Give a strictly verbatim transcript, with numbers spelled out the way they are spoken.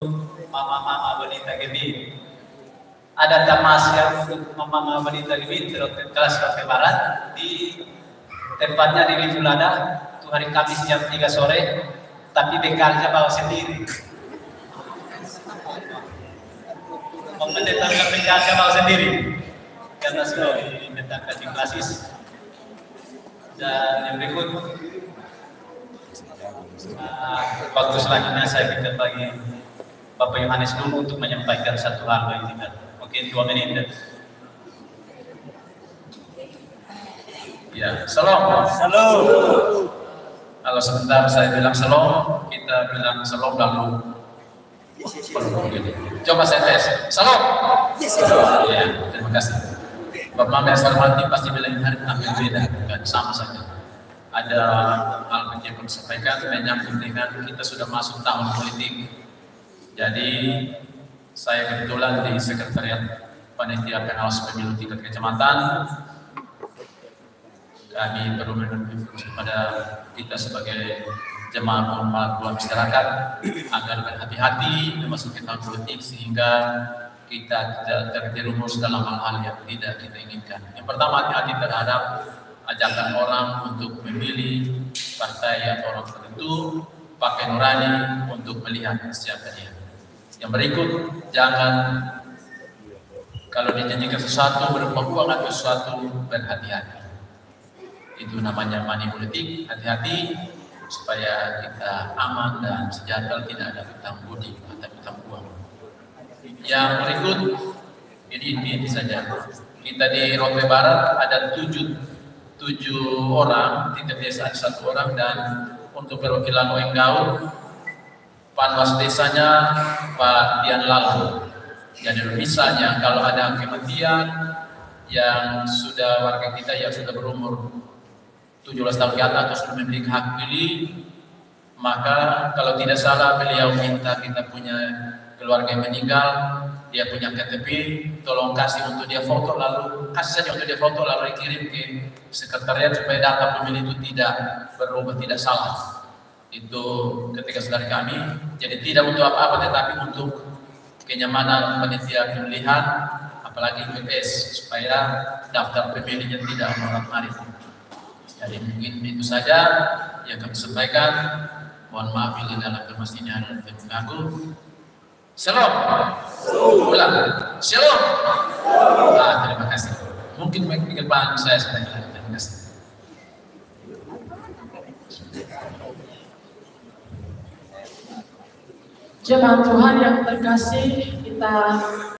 mama-mama wanita gini. Ada tamasya untuk mama-mama wanita gini kelas Rote Barat di tempatnya di Livulada itu hari Kamis jam tiga sore, tapi bekalnya bawa sendiri. Membenarkan bekalnya bawa sendiri karena sudah diminta kaji klasis. Dan yang berikut uh, waktu selanjutnya saya berikan bagi Bapak Yohanes dulu untuk menyampaikan satu hal bagi kita. Mungkin dua menit. Ya, salam. Salam. Kalau sebentar saya bilang salam, kita bilang salam lalu. Coba saya tes. Salam. Ya, terima kasih. Bapak Mama yang saya hormati pasti bilang hari tampil beda, kan sama saja. Ada hal yang perlu disampaikan menyambung dengan kita sudah masuk tahun politik. Jadi saya kebetulan di sekretariat panitia pengawas pemilu tingkat kecamatan. Kami perlu memberikan kepada kita sebagai jemaah pemantau masyarakat agar berhati-hati memasuki tahun politik sehingga kita tidak terjerumus dalam hal-hal yang tidak kita inginkan. Yang pertama, hati-hati terhadap ajakan orang untuk memilih partai atau orang tertentu, pakai nurani untuk melihat siapa dia. Yang berikut, jangan kalau dijanjikan sesuatu berupa uang atau sesuatu, berhati-hati. Itu namanya money politik, hati-hati supaya kita aman dan sejahtera, tidak ada hutang budi atau hutang uang. Yang berikut, ini ini saja. Kita di Rote Barat ada tujuh, tujuh orang, tiga desa satu orang, dan untuk perwakilan Oenggau, panwas desanya Pak Dian Lalu. Jadi misalnya kalau ada kematian yang sudah warga kita yang sudah berumur tujuh belas tahun ke atas atau sudah memiliki hak pilih, maka kalau tidak salah beliau minta kita punya keluarga yang meninggal, dia punya K T P, tolong kasih untuk dia foto, lalu kasih saja untuk dia foto, lalu dikirim ke sekretariat supaya data pemilih itu tidak berubah, tidak salah. Itu ketika saudara kami, jadi tidak untuk apa-apa, tetapi untuk kenyamanan panitia pemilihan, apalagi P P S, supaya daftar pemilihnya tidak morat-marit. Jadi mungkin itu saja yang kami sampaikan. Mohon maaf bila dalam informasinya ada yang mengganggu. Shalom. Ulang. Shalom. Ah, terima kasih. Mungkin pikir Pak saya sedang lagi. Terima kasih. Jemaat Tuhan yang terkasih, kita